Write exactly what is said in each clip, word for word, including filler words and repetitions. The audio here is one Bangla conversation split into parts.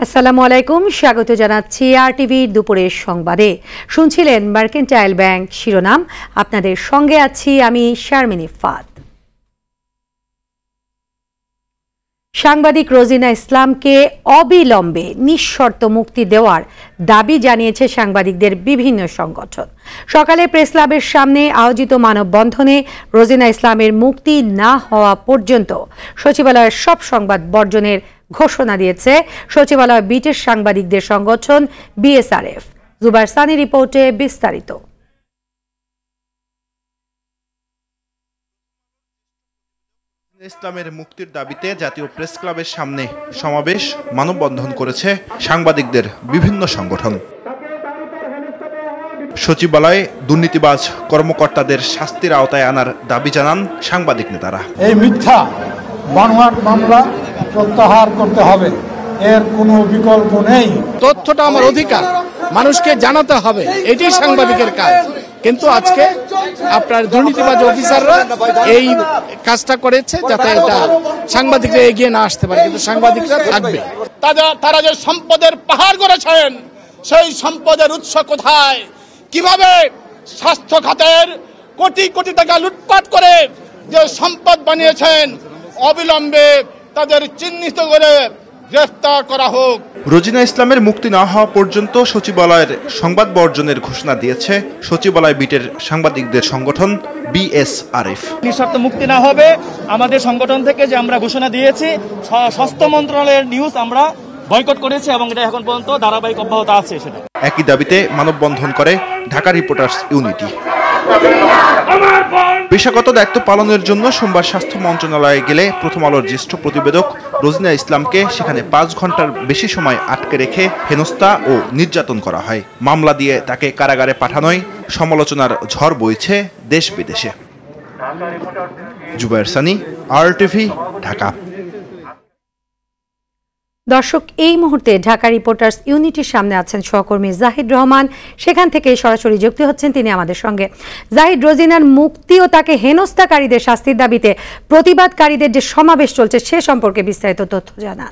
আসসালামু আলাইকুম, স্বাগত জানাচ্ছি আরটিভির দুপুরের সংবাদে। শুনছিলেন মার্কেন্টাইল ব্যাংক শিরোনাম, আপনাদের সঙ্গে আছি আমি শারমিনী ফাদ। সাংবাদিক রোজিনা ইসলামকে অবিলম্বে নিঃশর্ত মুক্তি দেওয়ার দাবি জানিয়েছে সাংবাদিকদের বিভিন্ন সংগঠন। সকালে প্রেস ক্লাবের সামনে আয়োজিত মানববন্ধনে রোজিনা ইসলামের মুক্তি না হওয়া পর্যন্ত সচিবালয়ের সব সংবাদ বর্জনের ঘোষণা দিয়েছে সচিবালয় বিটের সাংবাদিকদের সংগঠন বিএসআরএফ। জুবাইর সানি রিপোর্টে বিস্তারিত। ইসলামের মুক্তির দাবিতে জাতীয় প্রেস ক্লাবের সামনে সমাবেশ, মানববন্ধন করেছে সাংবাদিকদের বিভিন্ন সংগঠন। সচিবালয়ে দুর্নীতিবাজ কর্মকর্তাদের শাস্তির আওতায় আনার দাবি জানান সাংবাদিক নেতারা। এই মিথ্যা বানোয়াট মামলা প্রত্যাহার করতে হবে, এর কোনো বিকল্প নেই। তথ্যটা আমার অধিকার, মানুষকে জানাতে হবে, এটাই সাংবাদিকের কাজ। কিন্তু আজকে আপনার দুর্নীতিবাজ অফিসাররা এই কাজটা করেছে যাতে এটা সাংবাদিকরা এগিয়ে না আসতে পারে, কিন্তু সাংবাদিকরা থাকবে। তারা যে সম্পদের পাহাড় গড়েছেন, সেই সম্পদের উৎস কোথায়, কিভাবে স্বাস্থ্য খাতের কোটি কোটি টাকা লুটপাট করে যে সম্পদ বানিয়েছেন, অবিলম্বে তাদের চিহ্নিত করে গ্রেফতার করা হোক। রোজিনা ইসলামের মুক্তি না হওয়া পর্যন্ত সচিবালয়ের সংবাদ বর্জনের ঘোষণা দিয়েছে সচিবালয় বিটের সাংবাদিকদের সংগঠন বিএসআরএফ। নিঃশর্ত মুক্তি না হবে আমাদের সংগঠন থেকে যে আমরা ঘোষণা দিয়েছি, স্বাস্থ্য মন্ত্রণালয়ের নিউজ আমরা বয়কট করেছি এবং এটা এখন পর্যন্ত ধারাবাহিক অব্যাহত আছে। সেটা একই দাবিতে মানববন্ধন করে ঢাকা রিপোর্টার্স ইউনিটি। পেশাগত দায়িত্ব পালনের জন্য সোমবার স্বাস্থ্য মন্ত্রণালয়ে গেলে প্রথম আলোর জ্যেষ্ঠ প্রতিবেদক রোজিনা ইসলামকে সেখানে পাঁচ ঘন্টার বেশি সময় আটকে রেখে হেনস্থা ও নির্যাতন করা হয়। মামলা দিয়ে তাকে কারাগারে পাঠানোয় সমালোচনার ঝড় বইছে দেশ বিদেশে। জুবাইর সানি, আরটিভি, ঢাকা। দর্শক, এই মুহূর্তে ঢাকা রিপোর্টার্স ইউনিটির সামনে আছেন সহকর্মী জাহিদ রহমান। সেখান থেকে সরাসরি যুক্ত হচ্ছেন তিনি আমাদের সঙ্গে। জাহিদ, রোজিনার মুক্তি ও তাকে হেনস্থাকারীদের শাস্তির দাবিতে প্রতিবাদকারীদের যে সমাবেশ চলছে সে সম্পর্কে বিস্তারিত তথ্য জানান।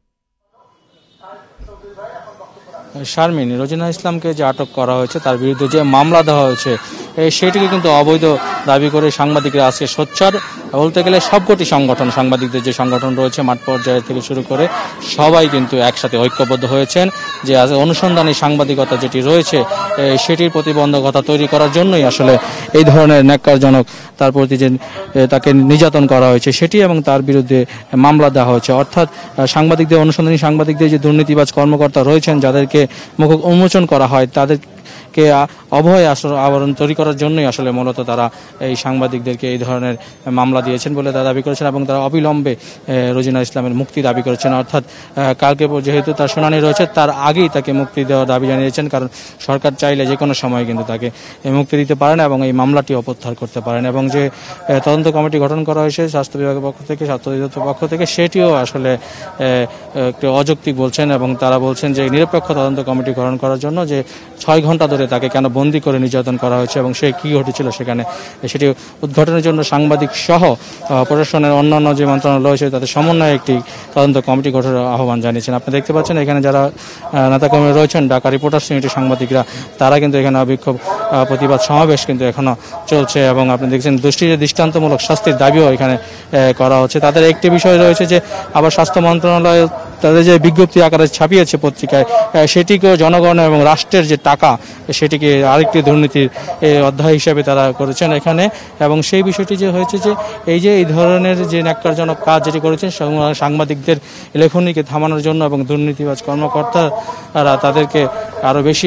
শারমিনী, রোজিনা ইসলামকে যে আটক করা হয়েছে, তার বিরুদ্ধে যে মামলা দেওয়া হয়েছে, সেটিকে কিন্তু অবৈধ দাবি করে সাংবাদিকরা আজকে সোচ্চার। বলতে গেলে সবকটি সংগঠন, সাংবাদিকদের যে সংগঠন রয়েছে মাঠ পর্যায়ে থেকে শুরু করে সবাই কিন্তু একসাথে ঐক্যবদ্ধ হয়েছেন যে আজ অনুসন্ধানী সাংবাদিকতা যেটি রয়েছে সেটির প্রতিবন্ধকতা তৈরি করার জন্যই আসলে এই ধরনের ন্যাক্কারজনক তার প্রতি যে তাকে নির্যাতন করা হয়েছে সেটি এবং তার বিরুদ্ধে মামলা দেওয়া হয়েছে। অর্থাৎ সাংবাদিকদের, অনুসন্ধানী সাংবাদিকদের যে দুর্নীতিবাজ কর্মকর্তা রয়েছেন যাদেরকে মুখ উন্মোচন করা হয়, তাদের কে অভয় আবরণ তৈরি করার জন্যই আসলে মূলত তারা এই সাংবাদিকদেরকে এই ধরনের মামলা দিয়েছেন বলে তারা দাবি করেছেন এবং তারা অবিলম্বে রোজিনা ইসলামের মুক্তি দাবি করেছেন। অর্থাৎ কালকে যেহেতু তার শুনানি রয়েছে, তার আগেই তাকে মুক্তি দেওয়ার দাবি জানিয়েছেন, কারণ সরকার চাইলে যে কোনো সময় কিন্তু তাকে মুক্তি দিতে পারেন এবং এই মামলাটি প্রত্যাহার করতে পারেন। এবং যে তদন্ত কমিটি গঠন করা হয়েছে স্বাস্থ্য বিভাগের পক্ষ থেকে, স্বাস্থ্য অধিদপ্তরের পক্ষ থেকে, সেটিও আসলে একটু অযৌক্তিক বলছেন এবং তারা বলছেন যে নিরপেক্ষ তদন্ত কমিটি গঠন করার জন্য যে ছয় ঘন্টা ধরে তাকে কেন বন্দি করে নির্যাতন করা হয়েছে এবং সে কি ঘটেছিল সেখানে, সেটি উদ্ঘাটনের জন্য সাংবাদিক সহ প্রশাসনের অন্যান্য যে মন্ত্রণালয় রয়েছে তাদের সমন্বয়ে একটি তদন্ত কমিটি গঠনের আহ্বান জানিয়েছেন। আপনি দেখতে পাচ্ছেন এখানে যারা নেতাকর্মী রয়েছেন, ঢাকা রিপোর্টার্স ইউনিটির সাংবাদিকরা, তারা কিন্তু এখানে বিক্ষোভ প্রতিবাদ সমাবেশ কিন্তু এখনো চলছে এবং আপনি দেখছেন দৃষ্টির দৃষ্টান্তমূলক শাস্তির দাবিও এখানে করা হচ্ছে। তাদের একটি বিষয় রয়েছে যে আবার স্বাস্থ্য মন্ত্রণালয় তাদের যে বিজ্ঞপ্তি আকারে ছাপিয়েছে পত্রিকায়, সেটিকেও জনগণ এবং রাষ্ট্রের যে টাকা সেটিকে আরেকটি দুর্নীতির অধ্যায় হিসেবে তারা করেছেন এখানে। এবং সেই বিষয়টি যে হয়েছে যে এই যে এই ধরনের যে ন্যাক্কারজনক কাজ যেটি করেছেন সাংবাদিকদের লেখনীকে থামানোর জন্য এবং দুর্নীতিবাজ কর্মকর্তারা তাদেরকে আরো বেশি।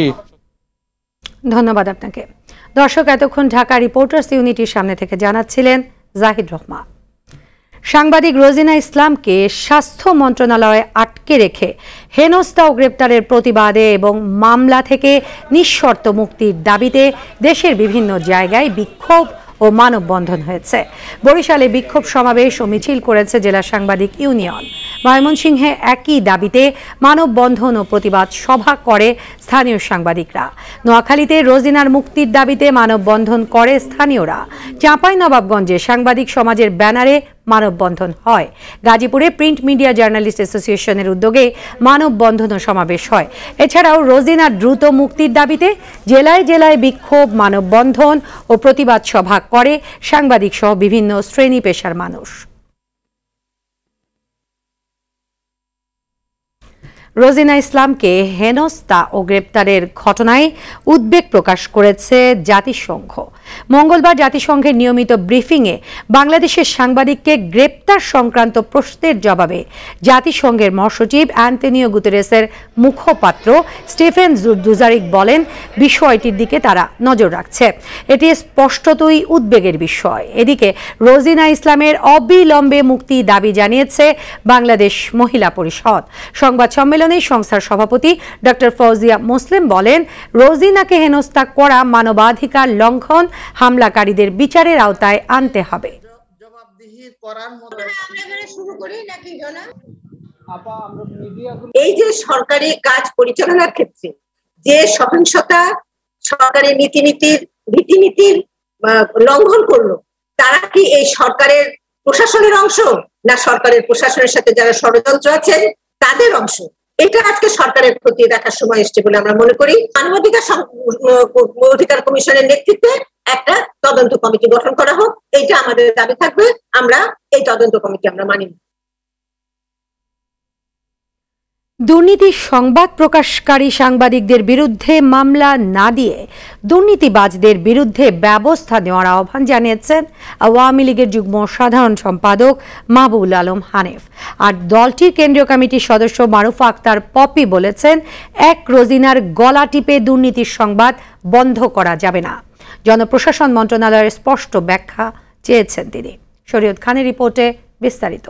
ধন্যবাদ আপনাকে। দর্শক, এতক্ষণ ঢাকা রিপোর্টার্স ইউনিটির সামনে থেকে জানাচ্ছিলেন জাহিদ রহমান। সাংবাদিক রোজিনা ইসলামকে স্বাস্থ্য মন্ত্রণালয়ে আটকে রেখে হেনস্থা ও গ্রেপ্তারের প্রতিবাদে এবং মামলা থেকে নিঃশর্ত মুক্তির দাবিতে দেশের বিভিন্ন জায়গায় বিক্ষোভ ও মানববন্ধন হয়েছে। বরিশালে বিক্ষোভ সমাবেশ ও মিছিল করেছে জেলা সাংবাদিক ইউনিয়ন। ময়মনসিংহে একই দাবিতে মানববন্ধন ও প্রতিবাদ সভা করে স্থানীয় সাংবাদিকরা। নোয়াখালীতে রোজিনার মুক্তির দাবিতে মানববন্ধন করে স্থানীয়রা। চাঁপাইনবাবগঞ্জে সাংবাদিক সমাজের ব্যানারে মানববন্ধন হয়। গাজীপুরে প্রিন্ট মিডিয়া জার্নালিস্ট অ্যাসোসিয়েশনের উদ্যোগে মানববন্ধন ও সমাবেশ হয়। এছাড়াও রোজিনার দ্রুত মুক্তির দাবিতে জেলায় জেলায় বিক্ষোভ, মানববন্ধন ও প্রতিবাদ সভা করে সাংবাদিক সহ বিভিন্ন শ্রেণী পেশার মানুষ। রোজিনা ইসলামকে হেনস্থা ও গ্রেপ্তারের ঘটনায় উদ্বেগ প্রকাশ করেছে জাতিসংঘ। মঙ্গলবার জাতিসংঘের নিয়মিত ব্রিফিংয়ে বাংলাদেশের সাংবাদিককে গ্রেপ্তার সংক্রান্ত প্রশ্নের জবাবে জাতিসংঘের মহাসচিব অ্যান্টনিও গুতেরেসের মুখপাত্র স্টিফেন দুজারিক বলেন, বিষয়টির দিকে তারা নজর রাখছে। এটি স্পষ্টতই উদ্বেগের বিষয়। এদিকে রোজিনা ইসলামের অবিলম্বে মুক্তি দাবি জানিয়েছে বাংলাদেশ মহিলা পরিষদ। সংবাদ সম্মেলনে সংস্থার সভাপতি ডক্টর ফৌজিয়া মুসলিম বলেন, রোজিনাকে হেনস্থা করা মানবাধিকার লঙ্ঘন, হামলাকারীদের বিচারের আওতায় আনতে হবে। এই যে সরকারি কাজ পরিচালনার ক্ষেত্রে যে সহিংসতা সরকারি নীতিনীতির রীতিনীতির লঙ্ঘন করলো, তারা কি এই সরকারের প্রশাসনের অংশ, না সরকারের প্রশাসনের সাথে যারা ষড়যন্ত্র আছেন তাদের অংশ? এটা আজকে সরকারের প্রতি দেখার সময় এসছে বলে আমরা মনে করি। মানবাধিকার অধিকার কমিশনের নেতৃত্বে একটা তদন্ত কমিটি গঠন করা হোক, এইটা আমাদের দাবি থাকবে। আমরা এই তদন্ত কমিটি আমরা মানি। দুর্নীতির সংবাদ প্রকাশকারী সাংবাদিকদের বিরুদ্ধে মামলা না দিয়ে দুর্নীতিবাজদের বিরুদ্ধে ব্যবস্থা নেওয়ার আহ্বান জানিয়েছেন আওয়ামী লীগের যুগ্ম সাধারণ সম্পাদক মাহবুবুল আলম হানিফ। আর দলটির কেন্দ্রীয় কমিটির সদস্য মারুফা আক্তার পপি বলেছেন, এক রোজিনার গলা টিপে দুর্নীতির সংবাদ বন্ধ করা যাবে না। জনপ্রশাসন মন্ত্রণালয়ের স্পষ্ট ব্যাখ্যা চেয়েছেন তিনি। শরীয়ত খানের রিপোর্টে বিস্তারিত।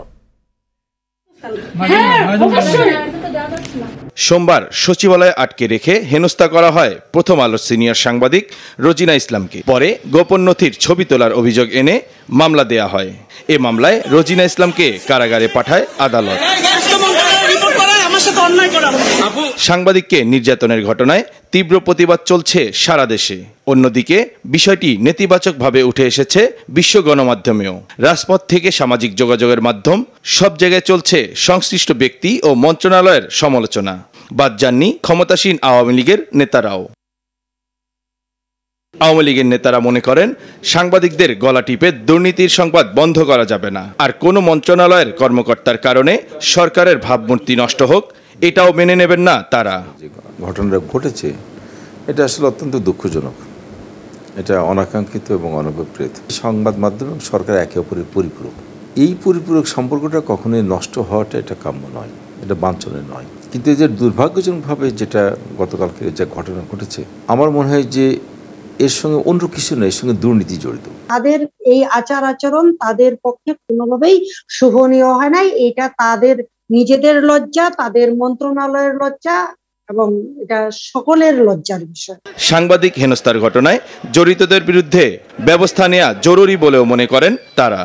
সোমবার সচিবালয়ে আটকে রেখে হেনস্থা করা হয় প্রথম আলোর সিনিয়র সাংবাদিক রোজিনা ইসলামকে। পরে গোপন নথির ছবি তোলার অভিযোগ এনে মামলা দেয়া হয়। এ মামলায় রোজিনা ইসলামকে কারাগারে পাঠায় আদালত। সাংবাদিককে নির্যাতনের ঘটনায় তীব্র প্রতিবাদ চলছে সারা দেশে। অন্যদিকে বিষয়টি নেতিবাচকভাবে উঠে এসেছে বিশ্ব গণমাধ্যমেও। রাজপথ থেকে সামাজিক যোগাযোগের মাধ্যম, সব জায়গায় চলছে সংশ্লিষ্ট ব্যক্তি ও মন্ত্রণালয়ের সমালোচনা। বাদ যাননি ক্ষমতাসীন আওয়ামী লীগের নেতারাও। আওয়ামী লীগের নেতারা মনে করেন, সাংবাদিকদের গলা টিপে দুর্নীতির সংবাদ বন্ধ করা যাবে না। আর কোনো মন্ত্রণালয়ের কর্মকর্তার কারণে সরকারের ভাবমূর্তি নষ্ট হোক, এটাও মেনে নেবেন না তারা। ঘটনাটা ঘটেছে, এটা আসলে অত্যন্ত দুঃখজনক। এটা অনাকাঙ্ক্ষিত এবং অনভিপ্রেত। সংবাদ মাধ্যম এবং সরকার একে অপরের পরিপূরক। এই পরিপূরক সম্পর্কটা কখনোই নষ্ট হওয়াটা এটা কাম্য নয়, এটা বাঞ্ছনীয় নয়। কিন্তু এই যে দুর্ভাগ্যজনকভাবে যেটা গতকালকে যে ঘটনা ঘটেছে, আমার মনে হয় যে এর সঙ্গে অন্য কিছু নয়, এর সঙ্গে দুর্নীতি জড়িত। তাদের এই আচার আচরণ তাদের পক্ষে কোনোভাবেই শোভনীয় হয় নাই। এটা তাদের নিজেদের লজ্জা, তাদের মন্ত্রণালয়ের লজ্জা এবং এটা সকলের লজ্জার বিষয়। সাংবাদিক হেনস্থার ঘটনায় জড়িতদের বিরুদ্ধে ব্যবস্থা নেওয়া জরুরি বলেও মনে করেন তারা।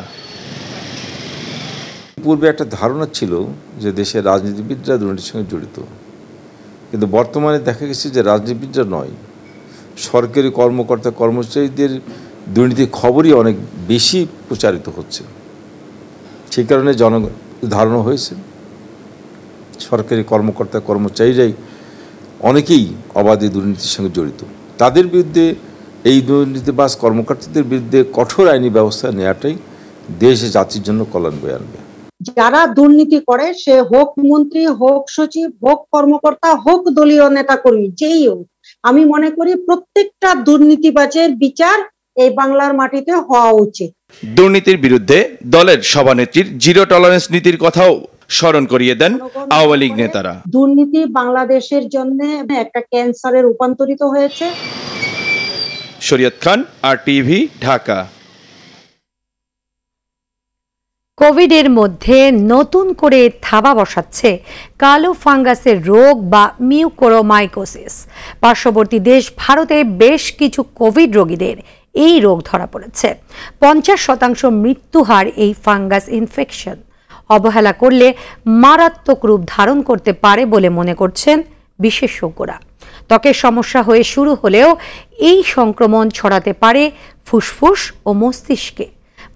পূর্বে একটা ধারণা ছিল যে দেশের রাজনীতিবিদরা দুর্নীতির সঙ্গে জড়িত, কিন্তু বর্তমানে দেখা গেছে যে রাজনীতিবিদরা নয়, সরকারি কর্মকর্তা কর্মচারীদের দুর্নীতির খবরই অনেক বেশি প্রচারিত হচ্ছে। সেই কারণে জনগণ ধারণা হয়েছে সরকারি কর্মকর্তা কর্মচারীরাই অনেকেই অবাধে দুর্নীতির সঙ্গে জড়িত। তাদের বিরুদ্ধে, এই দুর্নীতিবাজ কর্মকর্তাদের বিরুদ্ধে কঠোর আইনি ব্যবস্থা নেওয়াটাই দেশ জাতির জন্য কল্যাণ বয়ে আনবে। যারা দুর্নীতি করে, সে হোক মন্ত্রী, হোক সচিব, হোক কর্মকর্তা, হোক দলীয় নেতা কর্মী, যেই হোক, আমি মনে করি প্রত্যেকটা দুর্নীতিবাজের বিচার এই বাংলার মাটিতে হওয়া উচিত। দুর্নীতির বিরুদ্ধে দলের সভানেত্রীর জিরো টলারেন্স নীতির কথাও স্মরণ করিয়ে দেন আওয়ামী লীগ নেতারা। দুর্নীতি বাংলাদেশের জন্য একটা ক্যান্সারে রূপান্তরিত হয়েছে। শরীয়ত খান, আরটিভি, ঢাকা। কোভিডের মধ্যে নতুন করে থাবা বসাচ্ছে কালো ফাঙ্গাসের রোগ বা মিউকোরোমাইকোসিস। পার্শ্ববর্তী দেশ ভারতে বেশ কিছু কোভিড রোগীদের এই রোগ ধরা পড়েছে। পঞ্চাশ শতাংশ মৃত্যুহার এই ফাঙ্গাস ইনফেকশন। অবহেলা করলে মারাত্মক রূপ ধারণ করতে পারে বলে মনে করছেন বিশেষজ্ঞরা। ত্বকের সমস্যা হয়ে শুরু হলেও এই সংক্রমণ ছড়াতে পারে ফুসফুস ও মস্তিষ্কে।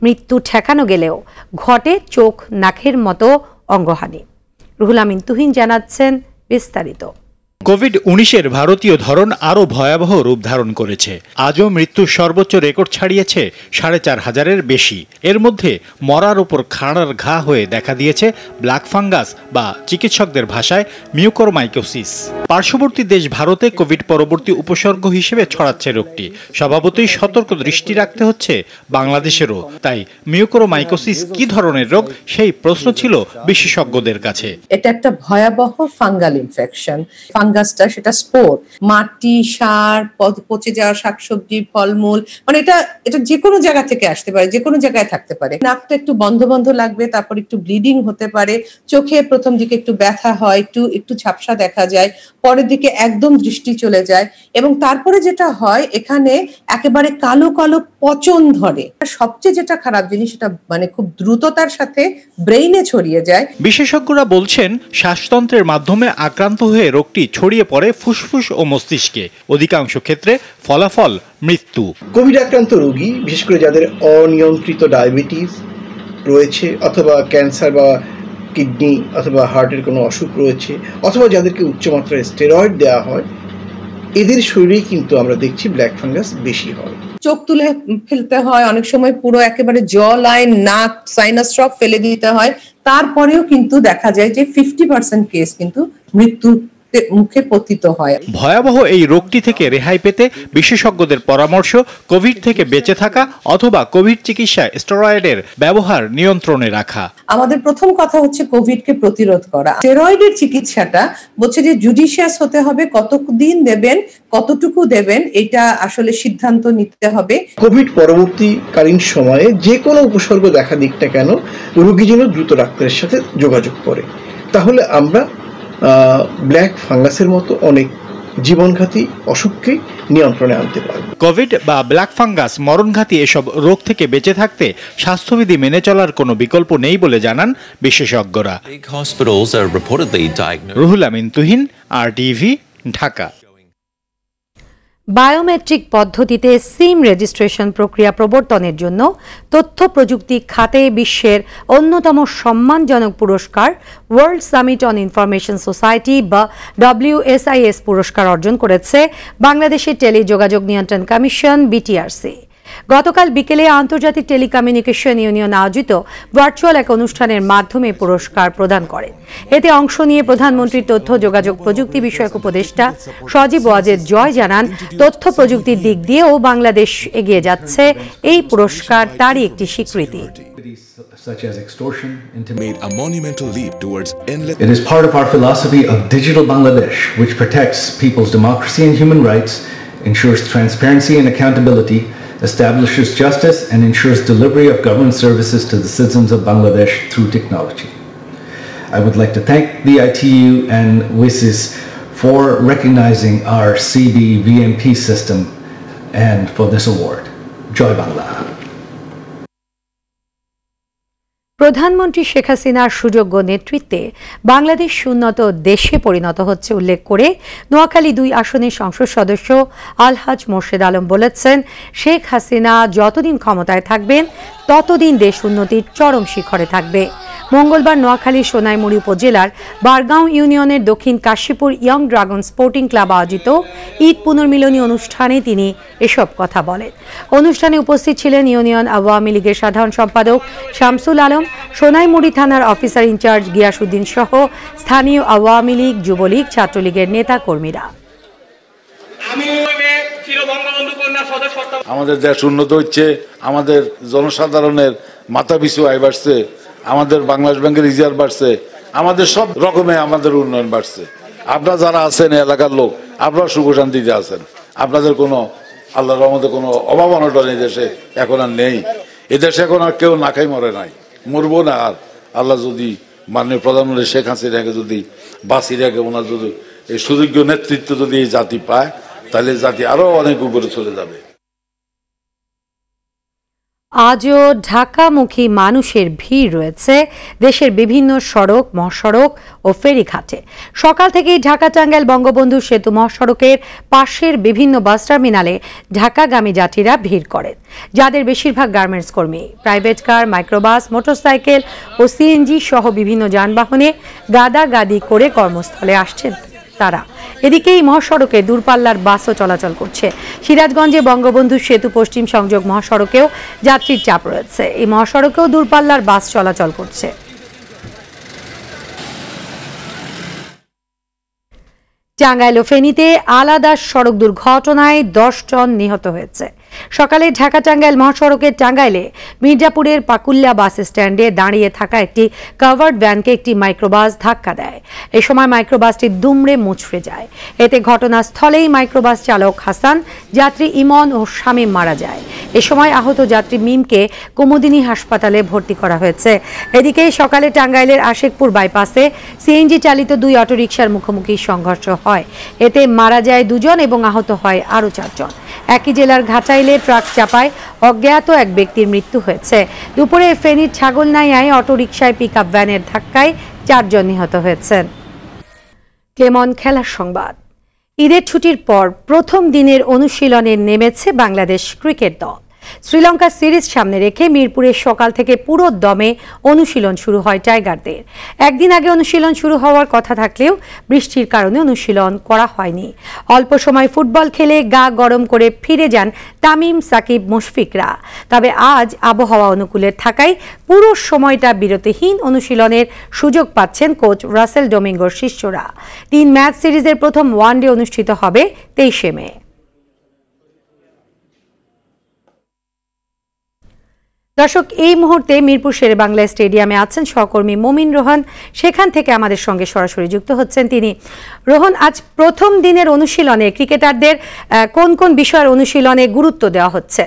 মৃত্যু ঠেকানো গেলেও ঘটে চোখ নাকের মতো অঙ্গহানি। রুহুল আমিন তুহিন জানাচ্ছেন বিস্তারিত। কোভিড উনিশের ভারতীয় ধরন আরও ভয়াবহ রূপ ধারণ করেছে। আজও মৃত্যুর সর্বোচ্চ রেকর্ড ছাড়িয়েছে সাড়ে চার হাজারের বেশি। এর মধ্যে মরার উপর খাড়ার ঘা হয়ে দেখা দিয়েছে ব্ল্যাক ফাঙ্গাস বা চিকিৎসকদের ভাষায় মিউকোরমাইকোসিস। পার্শ্ববর্তী দেশ ভারতে কোভিড পরবর্তী উপসর্গ হিসেবে ছড়াচ্ছে রোগটি। স্বভাবতই সতর্ক দৃষ্টি রাখতে হচ্ছে বাংলাদেশেরও। তাই মিউকোরমাইকোসিস কি ধরনের রোগ সেই প্রশ্ন ছিল বিশেষজ্ঞদের কাছে। এটা একটা ভয়াবহ ফাঙ্গাল ইনফেকশন। ফাঙ্গাসটা সেটা স্পোর, মাটি, সার, পচে যাওয়া শাকসবজি, ফলমূল, মানে এটা এটা যে কোনো জায়গা থেকে আসতে পারে, যে কোনো জায়গায় থাকতে পারে। নাকটা একটু বন্ধ বন্ধ লাগবে, তারপর একটু ব্লিডিং হতে পারে, চোখে প্রথম দিকে একটু ব্যথা হয়, একটু একটু ঝাপসা দেখা যায়, পরের দিকে একদম দৃষ্টি চলে যায়, এবং তারপরে যেটা হয় এখানে একেবারে কালো কালো পচন ধরে। সবচেয়ে যেটা খারাপ জিনিস, সেটা মানে খুব দ্রুততার সাথে ব্রেইনে ছড়িয়ে যায়। বিশেষজ্ঞরা বলছেন শ্বাসতন্ত্রের মাধ্যমে আক্রান্ত হয়ে রোগটি ছড়িয়ে পড়ে ফুসফুস ও মস্তিষ্কে। অধিকাংশ ক্ষেত্রে ফলাফল মৃত্যু। কোভিড আক্রান্ত রোগী, বিশেষ করে যাদের অনিয়ন্ত্রিত ডায়াবেটিস রয়েছে, অথবা ক্যান্সার বা কিডনি অথবা হার্টের কোনো অসুখ রয়েছে, অথবা যাদেরকে উচ্চমাত্রায় স্টেরয়েড দেওয়া হয়, এদের শরীরেই কিন্তু আমরা দেখছি ব্ল্যাক ফাঙ্গাস বেশি হয়। চোখ তুলে ফেলতে হয়, অনেক সময় পুরো একেবারে জ লাইন, নাক, সাইনাস সব ফেলে দিতে হয়। তারপরেও কিন্তু দেখা যায় যে ফিফটি পার্সেন্ট কেস কিন্তু মৃত্যু মুখে পতিত হয়। ভয়াবহ এই রোগটি থেকে রেহাই পেতে বিশেষজ্ঞদের পরামর্শ কোভিড থেকে বেঁচে থাকা অথবা কোভিড চিকিৎসায় স্টেরয়েডের ব্যবহার নিয়ন্ত্রণে রাখা। আমাদের প্রথম কথা হচ্ছে কোভিডকে প্রতিরোধ করা। স্টেরয়েডের চিকিৎসাটা বলছে যে জুডিশিয়াস হতে হবে, কতদিন দেবেন, কতটুকু দেবেন, এটা আসলে সিদ্ধান্ত নিতে হবে। কোভিড পরবর্তীকালীন সময়ে যে কোনো উপসর্গ দেখা দিক না কেন, রোগী যেন দ্রুত ডাক্তারের সাথে যোগাযোগ করে, তাহলে আমরা ব্ল্যাক ফাঙ্গাসের মতো অনেক জীবনঘাতী অসুখকে নিয়ন্ত্রণে আনতে পারবে। কোভিড বা ব্ল্যাক ফাঙ্গাস মরণঘাতী এসব রোগ থেকে বেঁচে থাকতে স্বাস্থ্যবিধি মেনে চলার কোনো বিকল্প নেই বলে জানান বিশেষজ্ঞরা। রুহুল আমিন তুহিন, আরটিভি, ঢাকা। বায়োমেট্রিক পদ্ধতিতে সিম রেজিস্ট্রেশন প্রক্রিয়া প্রবর্তনের জন্য তথ্য প্রযুক্তি খাতে বিশ্বের অন্যতম সম্মানজনক পুরস্কার world summit on information society বা ডব্লিউএসআইএস পুরস্কার অর্জন করেছে বাংলাদেশের টেলিযোগাযোগ নিয়ন্ত্রণ কমিশন বিটিআরসি। গতকাল বিকেলে আন্তর্জাতিক টেলিকমিউনিকেশন ইউনিয়ন আয়োজিত ভার্চুয়াল এক অনুষ্ঠানের মাধ্যমে পুরস্কার প্রদান করেন। এতে অংশ নিয়ে প্রধানমন্ত্রীর তথ্য যোগাযোগ প্রযুক্তি বিষয়ক উপদেষ্টা সজীব ওয়াজেদ জয় জানান, তথ্য প্রযুক্তির দিক দিয়েও বাংলাদেশ এগিয়ে যাচ্ছে। এই পুরস্কার তারই একটি স্বীকৃতি। Such as extortion, made a monumental leap towards endless. It is part of our philosophy of digital Bangladesh, which protects people's democracy and human rights, ensures transparency and accountability, establishes justice, and ensures delivery of government services to the citizens of Bangladesh through technology. I would like to thank the I T U and W I S I S for recognizing our C B V M P system and for this award. Joy Bangla. প্রধানমন্ত্রী শেখ হাসিনার সুযোগ্য নেতৃত্বে বাংলাদেশ উন্নত দেশে পরিণত হচ্ছে উল্লেখ করে নোয়াখালী দুই আসনের সংসদ সদস্য আলহাজ মোর্শেদ আলম বলেছেন, শেখ হাসিনা যতদিন ক্ষমতায় থাকবেন ততদিন দেশ উন্নতির চরম শিখরে থাকবে। মঙ্গলবার নোয়াখালীর সোনাইমুড়ি উপজেলার বারগাঁও ইউনিয়নের Dakshin Kashipur young dragon sporting club আয়োজিত ঈদ পুনর্মিলনী অনুষ্ঠানে তিনি এসব কথা বলেন। অনুষ্ঠানে উপস্থিত ছিলেন ইউনিয়ন আওয়ামী লীগের সাধারণ সম্পাদক শামসুল আলম, সোনাইমুড়ি থানার অফিসার ইনচার্জ গিয়াসউদ্দিন সহ স্থানীয় আওয়ামী লীগ, যুবলীগ, ছাত্রলীগের নেতা কর্মীরা। আমাদের দেশ উন্নত হচ্ছে, আমাদের জনসাধারণের মাথা পিছু আয় বাড়ছে, আমাদের বাংলাদেশ ব্যাংকের রিজার্ভ বাড়ছে, আমাদের সব রকমে আমাদের উন্নয়ন বাড়ছে। আপনারা যারা আছেন এলাকার লোক, আপনারা সুখ শান্তিতে আছেন, আপনাদের কোনো আল্লাহর রহমতে কোনো অভাব অনটন এই দেশে এখন আর নেই। এ দেশে এখন আর কেউ না খাই মরে নাই, মরবো না। আর আল্লাহ যদি মাননীয় প্রধানমন্ত্রী শেখ হাসিনাকে যদি বাঁচিয়ে রাখে, ওনার যদি এই সুযোগ্য নেতৃত্ব যদি এই জাতি পায়, তাহলে জাতি আরো অনেক উপরে চলে যাবে। আজও ঢাকামুখী মানুষের ভিড় রয়েছে দেশের বিভিন্ন সড়ক, মহাসড়ক ও ফেরিঘাটে। সকাল থেকেই ঢাকা টাঙ্গাইল বঙ্গবন্ধু সেতু মহাসড়কের পাশের বিভিন্ন বাস টার্মিনালে ঢাকাগামী যাত্রীরা ভিড় করেন, যাদের বেশিরভাগ গার্মেন্টস কর্মী। প্রাইভেট কার, মাইক্রোবাস, মোটরসাইকেল ও সিএনজি সহ বিভিন্ন যানবাহনে গাদাগাদি করে কর্মস্থলে আসছেন তারা। এদিকে এই মহাসড়কে দূরপাল্লার বাসও চলাচল করছে। সিরাজগঞ্জে বঙ্গবন্ধু সেতু পশ্চিম সংযোগ মহাসড়কেও যাত্রীর চাপ রয়েছে। এই মহাসড়কেও দূরপাল্লার বাস চলাচল করছে। টাঙ্গাইল ও ফেনীতে আলাদা সড়ক দুর্ঘটনায় দশ জন নিহত হয়েছে। সকালে ঢাকা টাঙ্গাইল মহাসড়কের টাঙ্গাইলে মির্জাপুরের পাকুল্লা বাস স্ট্যান্ডে দাঁড়িয়ে থাকা একটি কাভার্ড ভ্যানকে একটি মাইক্রোবাস ধাক্কা দেয়। এ সময় মাইক্রোবাসটি দুমড়ে মুচড়ে যায়। এতে ঘটনাস্থলেই মাইক্রোবাস চালক হাসান, যাত্রী ইমন ও শামীম মারা যায়। এ সময় আহত যাত্রী মিমকে কুমুদিনী হাসপাতালে ভর্তি করা হয়েছে। এদিকে সকালে টাঙ্গাইলের আশেকপুর বাইপাসে সিএনজি চালিত দুই অটোরিকশার মুখোমুখি সংঘর্ষ হয়। এতে মারা যায় দুজন এবং আহত হয় আরও চারজন। একই জেলার ঘাটাইলে ট্রাক চাপায় অজ্ঞাত এক ব্যক্তির মৃত্যু হয়েছে। দুপুরে ফেনীর ছাগলনাইয়ায় অটোরিকশায় পিকআপ ভ্যানের ধাক্কায় চারজন নিহত হয়েছেন। ক্লেমন খেলার সংবাদ। ঈদের ছুটির পর প্রথম দিনের অনুশীলনে নেমেছে বাংলাদেশ ক্রিকেট দল। শ্রীলঙ্কা সিরিজ সামনে রেখে মিরপুরে সকাল থেকে পুরো দমে অনুশীলন শুরু হয় টাইগারদের। একদিন আগে অনুশীলন শুরু হওয়ার কথা থাকলেও বৃষ্টির কারণে অনুশীলন করা হয়নি। অল্প সময় ফুটবল খেলে গা গরম করে ফিরে যান তামিম, সাকিব, মুশফিকরা। তবে আজ আবহাওয়া অনুকূলে থাকায় পুরো সময়টা বিরতিহীন অনুশীলনের সুযোগ পাচ্ছেন কোচ রাসেল ডোমিঙ্গোর শিষ্যরা। তিন ম্যাচ সিরিজের প্রথম ওয়ানডে অনুষ্ঠিত হবে তেইশে মে। দর্শক, এই মুহূর্তে মিরপুর শেরে বাংলা স্টেডিয়ামে আছেন সহকর্মী মমিন রোহন। সেখান থেকে আমাদের সঙ্গে সরাসরি যুক্ত হচ্ছেন তিনি। রোহন, আজ প্রথম দিনের অনুশীলনে ক্রিকেটারদের কোন কোন বিষয়ের অনুশীলনে গুরুত্ব দেওয়া হচ্ছে?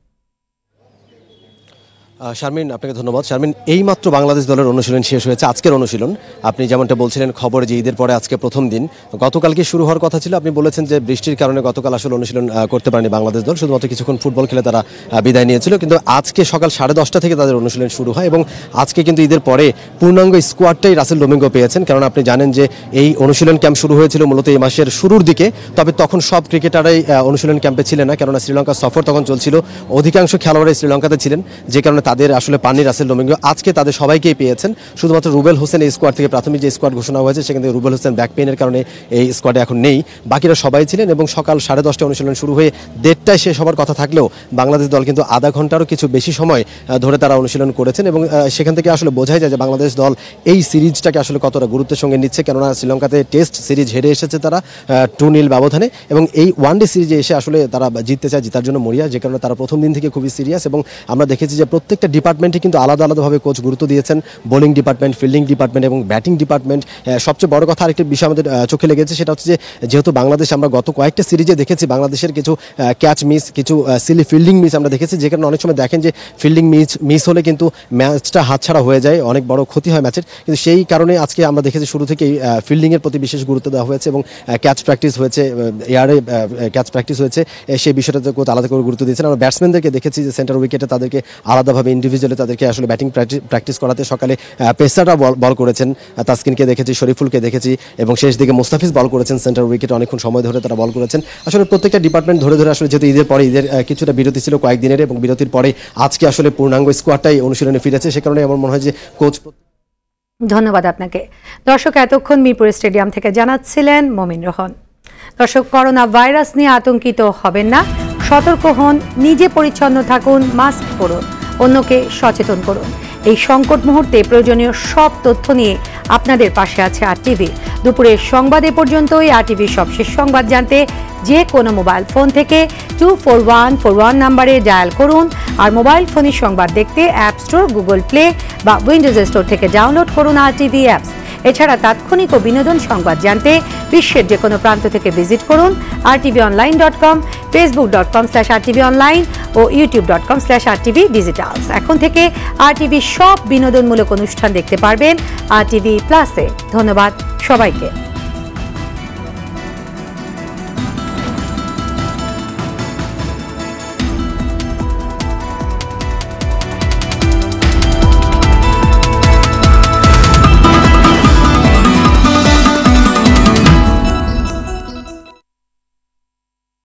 শারমিন, আপনাকে ধন্যবাদ। শারমিন, এইমাত্র বাংলাদেশ দলের অনুশীলন শেষ হয়েছে। আজকের অনুশীলন আপনি যেমনটা বলছিলেন খবর যে ঈদের পরে আজকে প্রথম দিন। গতকালকে শুরু হওয়ার কথা ছিল, আপনি বলেছেন যে বৃষ্টির কারণে গতকাল আসলে অনুশীলন করতে পারেনি বাংলাদেশ দল, শুধুমাত্র কিছুক্ষণ ফুটবল খেলে তারা বিদায় নিয়েছিল। কিন্তু আজকে সকাল সাড়ে দশটা থেকে তাদের অনুশীলন শুরু হয় এবং আজকে কিন্তু ঈদের পরে পূর্ণাঙ্গ স্কোয়াডটাই রাসেল ডোমিঙ্গো পেয়েছেন। কারণ আপনি জানেন যে এই অনুশীলন ক্যাম্প শুরু হয়েছিল মূলত এই মাসের শুরুর দিকে, তবে তখন সব ক্রিকেটারই অনুশীলন ক্যাম্পে ছিলেন না, কেননা শ্রীলঙ্কা সফর তখন চলছিল। অধিকাংশ খেলোয়াড়ই শ্রীলঙ্কাতে ছিলেন, যে কারণে তাদের আসলে পানি রাসেল ডোমিঙ্গো আজকে তাদের সবাইকেই পেয়েছেন। শুধুমাত্র রুবেল হোসেন এই স্কোয়াড থেকে প্রাথমিক যে স্কোয়াড ঘোষণা হয়েছে সেখান থেকে রুবেল হোসেন ব্যাক পেইনের কারণে এই স্কোয়াডে এখন নেই, বাকিরা সবাই ছিলেন। এবং সকাল সাড়ে দশটায় অনুশীলন শুরু হয়ে দেড়টায় শেষ হওয়ার কথা থাকলেও বাংলাদেশ দল কিন্তু আধা ঘন্টারও কিছু বেশি সময় ধরে তারা অনুশীলন করেছেন। এবং সেখান থেকে আসলে বোঝাই যায় যে বাংলাদেশ দল এই সিরিজটাকে আসলে কতটা গুরুত্বের সঙ্গে নিচ্ছে, কেননা শ্রীলঙ্কাতে টেস্ট সিরিজ হেরে এসেছে তারা টু নীল ব্যবধানে, এবং এই ওয়ানডে সিরিজে এসে আসলে তারা জিততে চায়, জিতার জন্য মরিয়া, যে কারণে তারা প্রথম দিন থেকে খুবই সিরিয়াস। এবং আমরা দেখেছি যে প্রত্যেকটা ডিপার্টমেন্টে কিন্তু আলাদা আলাদাভাবে কোচ গুরুত্ব দিয়েছেন। বোলিং ডিপার্টমেন্ট, ফিল্ডিং ডিপার্টমেন্ট এবং ব্যাটিং ডিপার্টমেন্ট। সবচেয়ে বড় কথা আরেকটি বিষয় আমাদের চোখে লেগেছে, সেটা হচ্ছে যে যেহেতু বাংলাদেশ আমরা গত কয়েকটা সিরিজে দেখেছি বাংলাদেশের কিছু ক্যাচ মিস, কিছু সিলি ফিল্ডিং মিস আমরা দেখেছি, যে কারণে অনেক সময় দেখেন যে ফিল্ডিং মিস মিস হলে কিন্তু ম্যাচটা হাতছাড়া হয়ে যায়, অনেক বড় ক্ষতি হয় ম্যাচের। কিন্তু সেই কারণে আজকে আমরা দেখেছি শুরু থেকেই ফিল্ডিংয়ের প্রতি বিশেষ গুরুত্ব দেওয়া হয়েছে এবং ক্যাচ প্র্যাকটিস হয়েছে, এয়ারে ক্যাচ প্র্যাকটিস হয়েছে, সেই বিষয়টাতে কোচ আলাদা করে গুরুত্ব দিয়েছেন। আমরা ব্যাটসম্যানদেরকে দেখেছি যে সেন্টার উইকেটে তাদেরকে আলাদাভাবে ইন্ডিভিজুয়ালি তাদেরকে আসলে ব্যাটিং প্র্যাকটিস করাতে সকালে পেসাররা বল করেছেন, তাসকিনকে দেখেছি, শরীফুলকে দেখেছি, এবং শেষ দিকে মুস্তাফিজ বল করেছেন সেন্টার উইকেটে, অনেকক্ষণ সময় ধরে তারা বল করেছেন। আসলে প্রত্যেকটা ডিপার্টমেন্ট ধরে ধরে আসলে যেহেতু ঈদের পরে ঈদের কিছুটা বিরতি ছিল কয়েকদিনের, এবং বিরতির পরে আজকে আসলে পূর্ণাঙ্গ স্কোয়াডটাই অনুশীলনে ফিরেছে, সে কারণে আমার মনে হয় যে কোচ। ধন্যবাদ আপনাকে। দর্শক, এতক্ষণ মিরপুর স্টেডিয়াম থেকে জানাচ্ছিলেন মমিন রোহন। দর্শক, করোনা ভাইরাস নিয়ে আতঙ্কিত হবেন না, সতর্ক হন, নিজে পরিচ্ছন্ন থাকুন, মাস্ক পরুন, অন্যকে সচেতন করুন। এই সংকট মুহূর্তে প্রয়োজনীয় সব তথ্য নিয়ে আপনাদের পাশে আছে আরটিভি। দুপুরের সংবাদ এ পর্যন্তই। আরটিভির সবশেষ সংবাদ জানতে যে কোনো মোবাইল ফোন থেকে two four one four one নাম্বারে ডায়াল করুন। আর মোবাইল ফোনের সংবাদ দেখতে অ্যাপ স্টোর, গুগল প্লে বা উইন্ডোজ স্টোর থেকে ডাউনলোড করুন আরটিভি অ্যাপস। এছাড়া তাৎক্ষণিক ও বিনোদন সংবাদ জানতে বিশ্বের যে কোনো প্রান্ত থেকে ভিজিট করুন RTV online dot com, Facebook dot com slash RTV online ও YouTube dot com slash RTV digitals. এখন থেকে আরটিভির সব বিনোদনমূলক অনুষ্ঠান দেখতে পারবেন আরটিভি প্লাসে। ধন্যবাদ সবাইকে।